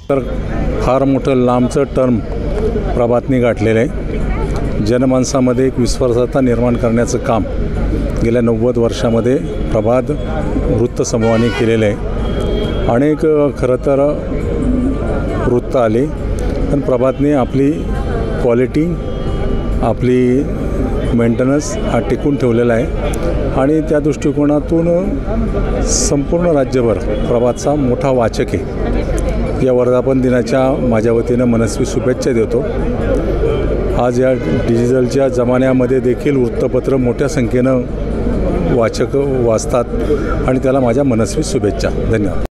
तर फार मोठं लांबचं टर्म प्रभातने गाठलेलं आहे। जनमानसामध्ये एक विश्वासार्हता निर्माण करण्याचं काम गेल्या 90 वर्षामध्ये प्रभात वृत्तसमूहाने केलेलं आहे। अनेक खरं तर वृत्त आले, पण प्रभातने आपली क्वालिटी, आपली मेंटेनन्स हा टिकून ठेवलेला आहे आणि त्या दृष्टिकोनातून संपूर्ण राज्यभर प्रभातचा मोठा वाचक आहे। या वर्धापन दिनाच्या माझ्या वतीनं मनस्वी शुभेच्छा देतो। आज या डिजिटलच्या जमान्यामध्ये देखील वृत्तपत्र मोठ्या संख्येनं वाचक वाचतात आणि त्याला माझ्या मनस्वी शुभेच्छा। धन्यवाद।